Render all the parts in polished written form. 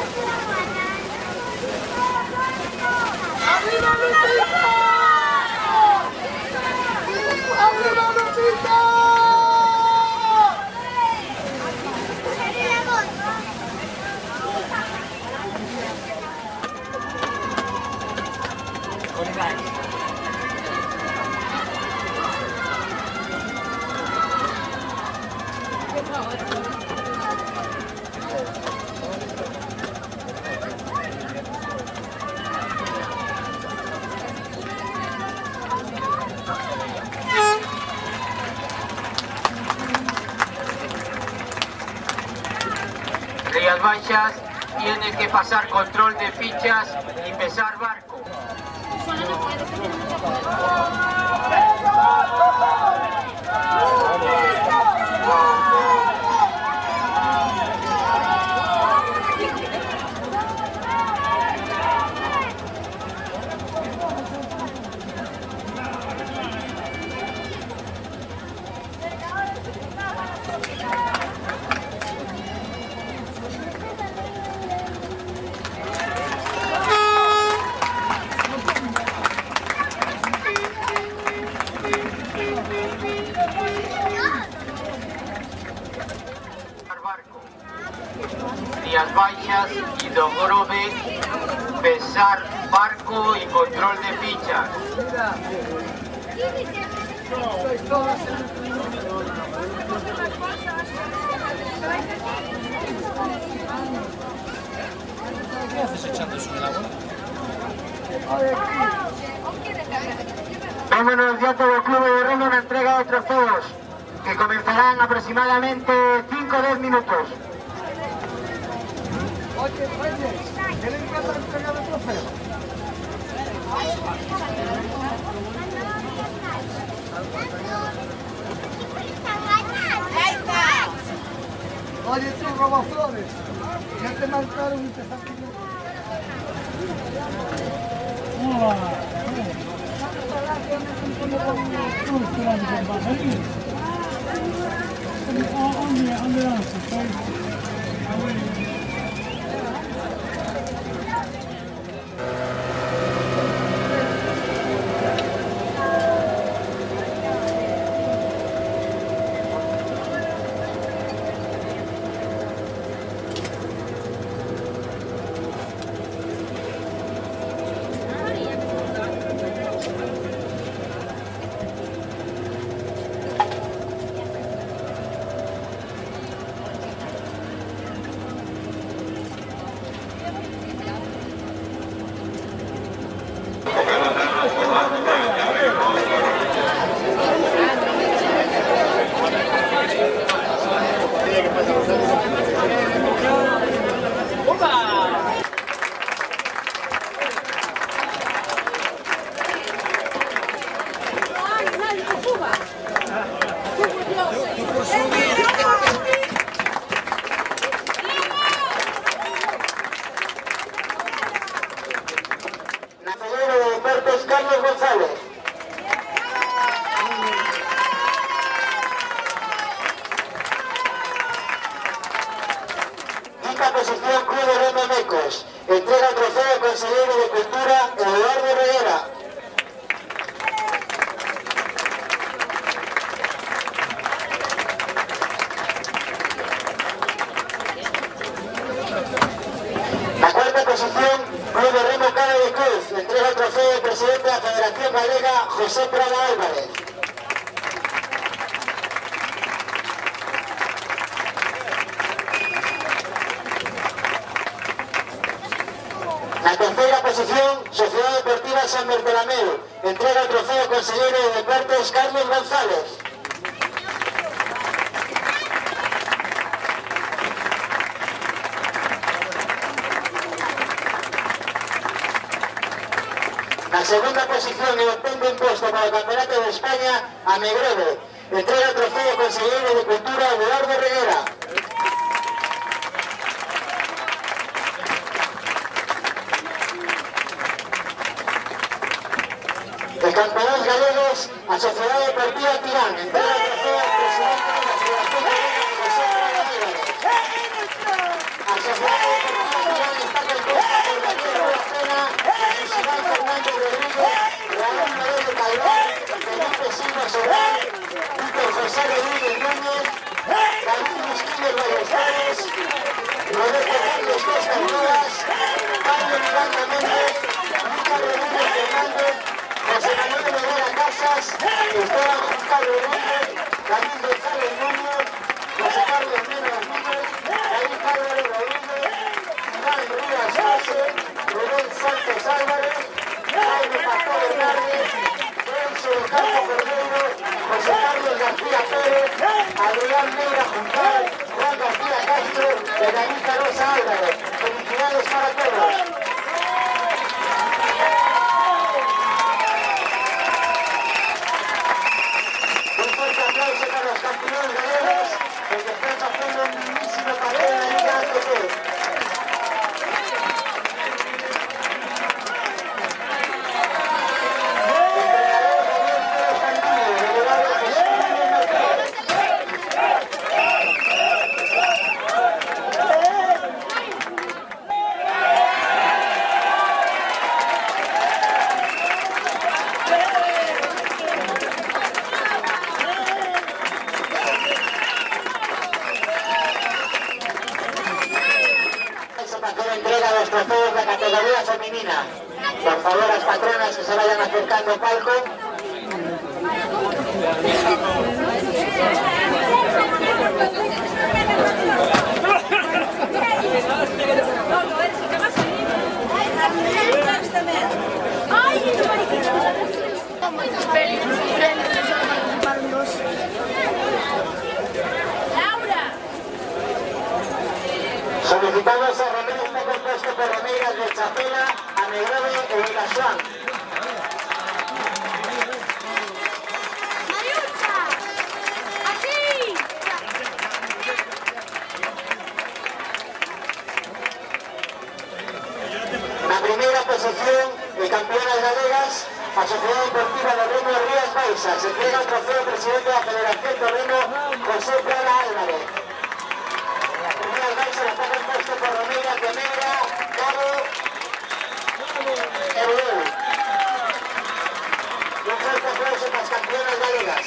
¡Arriba Lucita! ¡Arriba Lucita! Rías Baixas tiene que pasar control de fichas y pesar barco. Rías Baixas y Dogrove, pesar barco y control de fichas. ¿Qué haces echando eso en el agua? Hemos anunciado del Club de Remo una entrega de trofeos que comenzarán aproximadamente 5 o 10 minutos. Oye, ¿quieren que la entrega de trofeos? Oye, tú, Robaflores, ya te marcaron y te sacan. Nacedero de Deportes Carlos González. Quinta posición Club de Remo Mecos. Entrega el trofeo al consejero de Cultura Eduardo Reguera. La cuarta posición, Club de Remo Cara de Cruz, entrega el trofeo al presidente de la Federación Galega, José Prada Álvarez. La tercera posición, Sociedad Deportiva San Bartolomeu, entrega el trofeo al consejero de Deportes Carlos González. La segunda posición y obtengo un puesto para el Campeonato de España a Negreve. Entrega el trofeo consejero de Cultura Eduardo Reguera. El Campeonatos Galegos a Sociedad Deportiva Tirán. Entrega el trofeo al presidente de la Federación Galega, José Prada Álvarez. A Sociedad Deportiva Tirán Roberto Carlos Costa Nuevas, Pablo Miranda Méndez, Lucas Rodríguez Fernández, José Manuel Rivera Casas, Esteban Juan Rodríguez, David González Núñez, José Carlos Mena Núñez, David Álvarez Rodríguez, Iván Rivas Pase, Rubén Santos Álvarez, Jaime Pastor Hernández, Celso de Campo Cordero, José Carlos García Pérez, Adrián Negra Juncal, Juan García Castro y David Rosa Álvarez. Felicidades para todos. Un fuerte aplauso para los campeones gallegos, porque están haciendo un mismísimo papel en la Liga ATP. Entrega los trofeos de categoría femenina. Por favor, las patronas que se vayan acercando al palco. Solicitamos a Romero, está compuesto por Romeiras de Chapela, Amegrove e Vilaxoán. ¡Mariucha! ¡Aquí! La primera posición de campeonas galegas a Sociedad Deportiva de Remo Rías Baixas. Se entrega el trofeo presidente de la Federación de Remo, José Prada Álvarez. Rías Baixas está compuesto por Romeiras de Megra, Cabo, Eudel. Un fuerte aplauso para las campeonas galegas.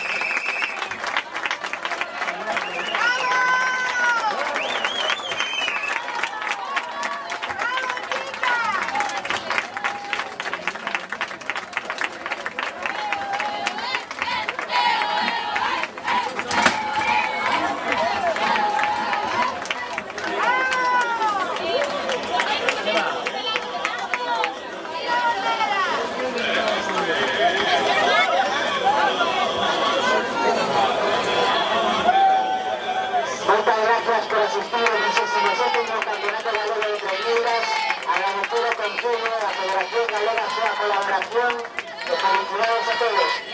Muchas gracias por asistir al 17º Campeonato Galego de Traiñeiras. Agradecer el Concello, la Federación Galega, su colaboración. Felicidades a todos.